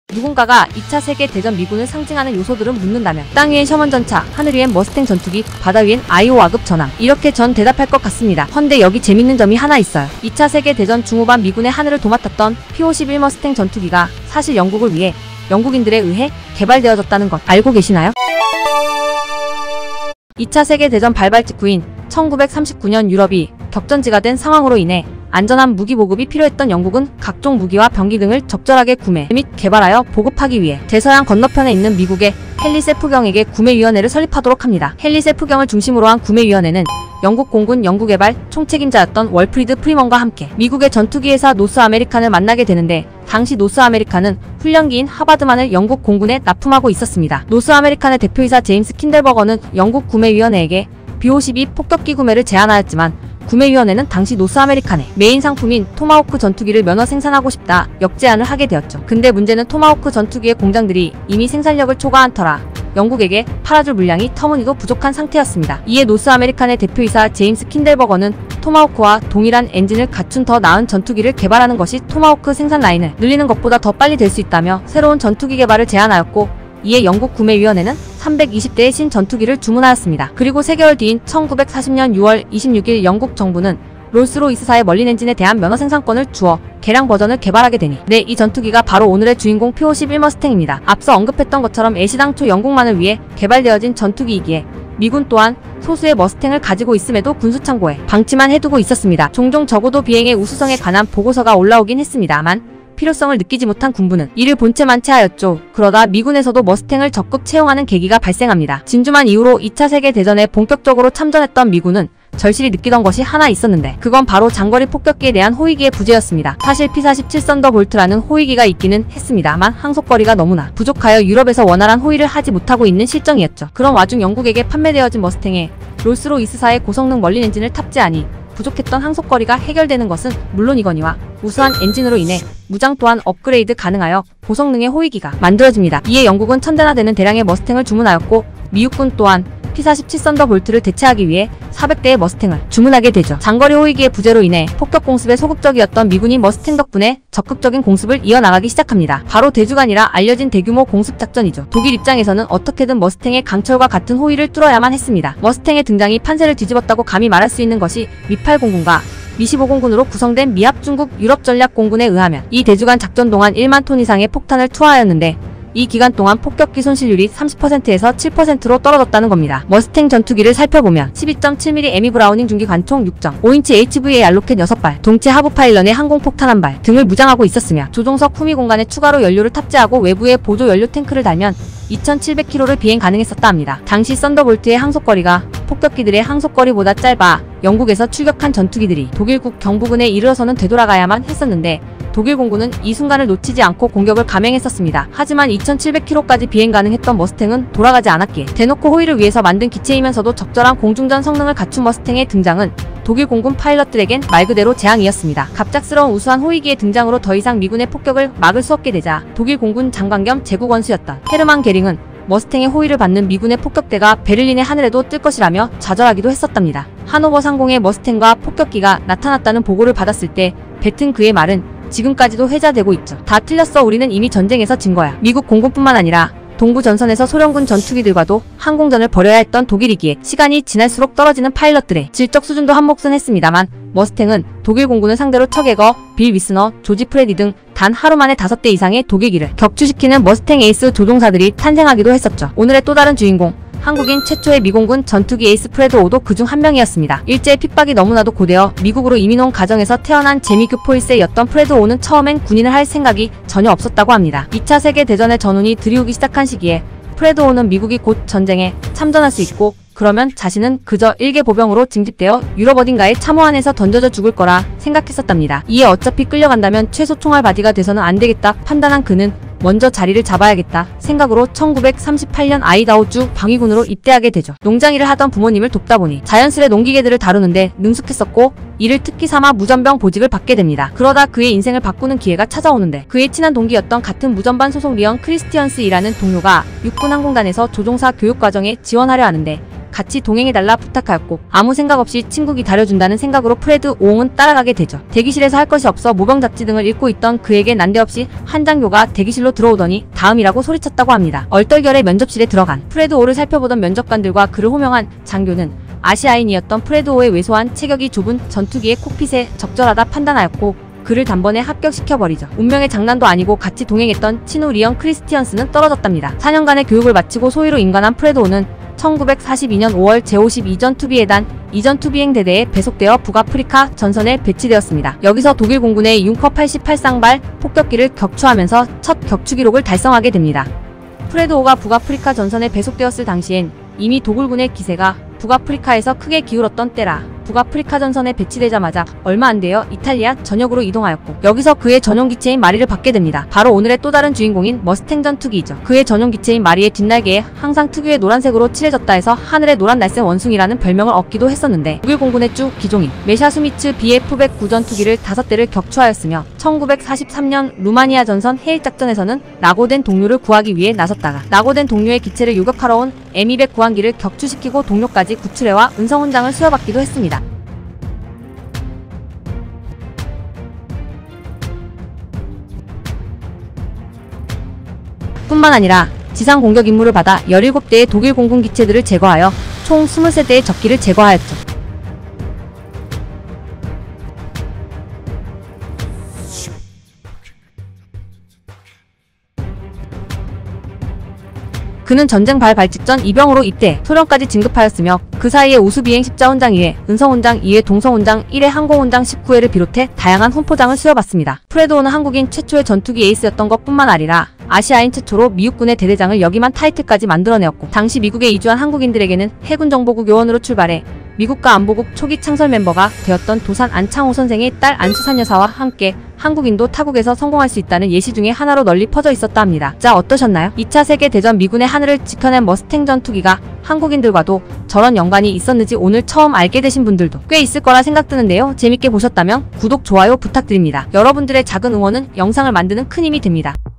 누군가가 2차 세계대전 미군을 상징하는 요소들은 묻는다면 땅 위엔 셔먼 전차, 하늘 위엔 머스탱 전투기, 바다 위엔 아이오와급 전함. 이렇게 전 대답할 것 같습니다. 헌데 여기 재밌는 점이 하나 있어요. 2차 세계대전 중후반 미군의 하늘을 도맡았던 P-51 머스탱 전투기가 사실 영국을 위해 영국인들에 의해 개발되어졌다는 것 알고 계시나요? 2차 세계대전 발발 직후인 1939년 유럽이 격전지가 된 상황으로 인해 안전한 무기 보급이 필요했던 영국은 각종 무기와 병기 등을 적절하게 구매 및 개발하여 보급하기 위해 대서양 건너편에 있는 미국의 헨리 세프경에게 구매위원회를 설립하도록 합니다. 헨리 세프경을 중심으로 한 구매위원회는 영국 공군 연구개발 총책임자였던 월프리드 프리먼과 함께 미국의 전투기 회사 노스 아메리칸을 만나게 되는데, 당시 노스 아메리칸은 훈련기인 하바드만을 영국 공군에 납품하고 있었습니다. 노스 아메리칸의 대표이사 제임스 킨델버거는 영국 구매위원회에게 B-52 폭격기 구매를 제안하였지만 구매위원회는 당시 노스 아메리칸의 메인 상품인 토마호크 전투기를 면허 생산하고 싶다 역제안을 하게 되었죠. 근데 문제는 토마호크 전투기의 공장들이 이미 생산력을 초과한 터라 영국에게 팔아줄 물량이 터무니도 부족한 상태였습니다. 이에 노스 아메리칸의 대표이사 제임스 킨델버거는 토마호크와 동일한 엔진을 갖춘 더 나은 전투기를 개발하는 것이 토마호크 생산 라인을 늘리는 것보다 더 빨리 될 수 있다며 새로운 전투기 개발을 제안하였고, 이에 영국 구매위원회는 320대의 신전투기를 주문하였습니다. 그리고 3개월 뒤인 1940년 6월 26일 영국 정부는 롤스로이스사의 멀린 엔진에 대한 면허 생산권을 주어 개량 버전을 개발하게 되니 이 전투기가 바로 오늘의 주인공 P-51 머스탱입니다. 앞서 언급했던 것처럼 애시당초 영국만을 위해 개발되어진 전투기이기에 미군 또한 소수의 머스탱을 가지고 있음에도 군수창고에 방치만 해두고 있었습니다. 종종 적어도 비행의 우수성에 관한 보고서가 올라오긴 했습니다만 필요성을 느끼지 못한 군부는 이를 본체 만체하였죠. 그러다 미군에서도 머스탱을 적극 채용하는 계기가 발생합니다. 진주만 이후로 2차 세계대전에 본격적으로 참전했던 미군은 절실히 느끼던 것이 하나 있었는데, 그건 바로 장거리 폭격기에 대한 호위기의 부재였습니다. 사실 P-47 썬더볼트라는 호위기가 있기는 했습니다만 항속거리가 너무나 부족하여 유럽에서 원활한 호위를 하지 못하고 있는 실정이었죠. 그런 와중 영국에게 판매되어진 머스탱에 롤스로이스사의 고성능 멀린 엔진을 탑재하니 부족했던 항속거리가 해결되는 것은 물론이거니와 우수한 엔진으로 인해 무장 또한 업그레이드 가능하여 고성능의 호위기가 만들어집니다. 이에 영국은 1000대나 되는 대량의 머스탱을 주문하였고, 미국군 또한 P-47 썬더볼트를 대체하기 위해 400대의 머스탱을 주문하게 되죠. 장거리 호위기의 부재로 인해 폭격 공습에 소극적이었던 미군이 머스탱 덕분에 적극적인 공습을 이어나가기 시작합니다. 바로 대주간이라 알려진 대규모 공습 작전이죠. 독일 입장에서는 어떻게든 머스탱의 강철과 같은 호위를 뚫어야만 했습니다. 머스탱의 등장이 판세를 뒤집었다고 감히 말할 수 있는 것이 미-8공군과 미-15공군으로 구성된 미합 중국 유럽전략공군에 의하면 이 대주간 작전 동안 1만 톤 이상의 폭탄을 투하하였는데, 이 기간 동안 폭격기 손실률이 30%에서 7%로 떨어졌다는 겁니다. 머스탱 전투기를 살펴보면 12.7mm 에미 브라우닝 중기 관총 6.5인치 HVA 알로켓 6발, 동체 하부 파일런의 항공폭탄 1발 등을 무장하고 있었으며 조종석 후미 공간에 추가로 연료를 탑재하고 외부에 보조 연료 탱크를 달면 2700km를 비행 가능했었다 합니다. 당시 썬더볼트의 항속거리가 폭격기들의 항속거리보다 짧아 영국에서 출격한 전투기들이 독일국 경부근에 이르러서는 되돌아가야만 했었는데, 독일 공군은 이 순간을 놓치지 않고 공격을 감행했었습니다. 하지만 2700km까지 비행 가능했던 머스탱은 돌아가지 않았기에 대놓고 호위를 위해서 만든 기체이면서도 적절한 공중전 성능을 갖춘 머스탱의 등장은 독일 공군 파일럿들에겐 말 그대로 재앙이었습니다. 갑작스러운 우수한 호위기의 등장으로 더 이상 미군의 폭격을 막을 수 없게 되자 독일 공군 장관 겸 제국 원수였던 헤르만 게링은 머스탱의 호위를 받는 미군의 폭격대가 베를린의 하늘에도 뜰 것이라며 좌절하기도 했었답니다. 하노버 상공의 머스탱과 폭격기가 나타났다는 보고를 받았을 때 뱉은 그의 말은 지금까지도 회자되고 있죠. 다 틀렸어. 우리는 이미 전쟁에서 진 거야. 미국 공군뿐만 아니라 동부 전선에서 소련군 전투기들과도 항공전을 벌여야 했던 독일이기에 시간이 지날수록 떨어지는 파일럿들의 질적 수준도 한몫은 했습니다만, 머스탱은 독일 공군을 상대로 척에거, 빌 위스너, 조지 프레디 등 단 하루 만에 5대 이상의 독일기를 격추시키는 머스탱 에이스 조종사들이 탄생하기도 했었죠. 오늘의 또 다른 주인공, 한국인 최초의 미공군 전투기 에이스 프레드 오도 그중 한 명이었습니다. 일제의 핍박이 너무나도 고되어 미국으로 이민 온 가정에서 태어난 재미교포 1세였던 프레드 오는 처음엔 군인을 할 생각이 전혀 없었다고 합니다. 2차 세계대전의 전운이 들이오기 시작한 시기에 프레드 오는 미국이 곧 전쟁에 참전할 수 있고, 그러면 자신은 그저 일개 보병으로 징집되어 유럽 어딘가에 참호 안에서 던져져 죽을 거라 생각했었답니다. 이에 어차피 끌려간다면 최소 총알 바디가 돼서는 안 되겠다 판단한 그는 먼저 자리를 잡아야겠다 생각으로 1938년 아이다호주 방위군으로 입대하게 되죠. 농장일을 하던 부모님을 돕다 보니 자연스레 농기계들을 다루는데 능숙했었고, 이를 특기 삼아 무전병 보직을 받게 됩니다. 그러다 그의 인생을 바꾸는 기회가 찾아오는데, 그의 친한 동기였던 같은 무전반 소속 리언 크리스티언스이라는 동료가 육군 항공단에서 조종사 교육과정에 지원하려 하는데 같이 동행해달라 부탁하였고 아무 생각 없이 친구 기다려준다는 생각으로 프레드 오옹은 따라가게 되죠. 대기실에서 할 것이 없어 모병 잡지 등을 읽고 있던 그에게 난데없이 한장교가 대기실로 들어오더니 다음이라고 소리쳤다고 합니다. 얼떨결에 면접실에 들어간 프레드 오를 살펴보던 면접관들과 그를 호명한 장교는 아시아인이었던 프레드 오의 왜소한 체격이 좁은 전투기의 콕핏에 적절하다 판단하였고 그를 단번에 합격시켜버리죠. 운명의 장난도 아니고 같이 동행했던 친구 리언 크리스티언스는 떨어졌답니다. 4년간의 교육을 마치고 소위로 임관한 프레드 오는 1942년 5월 제52전 투비해단 2전 투비행대대에 배속되어 북아프리카 전선에 배치되었습니다. 여기서 독일 공군의 융커 88쌍발 폭격기를 격추하면서 첫 격추 기록을 달성하게 됩니다. 프레드 오가 북아프리카 전선에 배속되었을 당시엔 이미 도굴군의 기세가 북아프리카에서 크게 기울었던 때라 북아프리카 전선에 배치되자마자 얼마 안 되어 이탈리아 전역으로 이동하였고 여기서 그의 전용 기체인 마리를 받게 됩니다. 바로 오늘의 또 다른 주인공인 머스탱 전투기이죠. 그의 전용 기체인 마리의 뒷날개에 항상 특유의 노란색으로 칠해졌다 해서 하늘의 노란 날쌘 원숭이라는 별명을 얻기도 했었는데 독일 공군의 주 기종인 메샤수미츠 BF-109 전투기를 5대를 격추하였으며 1943년 루마니아 전선 해일작전에서는 낙오된 동료를 구하기 위해 나섰다가 낙오된 동료의 기체를 요격하러 온 M200 구항기를 격추시키고 동료까지 구출해와 은성훈장을 수여받기도 했습니다. 뿐만 아니라 지상 공격 임무를 받아 17대의 독일 공군 기체들을 제거하여 총 23대의 적기를 제거하였죠. 그는 전쟁 발발 직전 이병으로 입대, 소련까지 진급하였으며 그 사이에 우수비행 십자훈장 2회, 은성훈장 2회, 동성훈장 1회, 항공훈장 19회를 비롯해 다양한 훈포장을 수여받습니다. 프레드 오는 한국인 최초의 전투기 에이스였던 것뿐만 아니라 아시아인 최초로 미국군의 대대장을 역임한 타이틀까지 만들어내었고 당시 미국에 이주한 한국인들에게는 해군정보국 요원으로 출발해 미국과 안보국 초기 창설 멤버가 되었던 도산 안창호 선생의 딸 안수산 여사와 함께 한국인도 타국에서 성공할 수 있다는 예시 중에 하나로 널리 퍼져 있었다 합니다. 자, 어떠셨나요? 2차 세계대전 미군의 하늘을 지켜낸 머스탱 전투기가 한국인들과도 저런 연관이 있었는지 오늘 처음 알게 되신 분들도 꽤 있을 거라 생각드는데요. 재밌게 보셨다면 구독, 좋아요 부탁드립니다. 여러분들의 작은 응원은 영상을 만드는 큰 힘이 됩니다.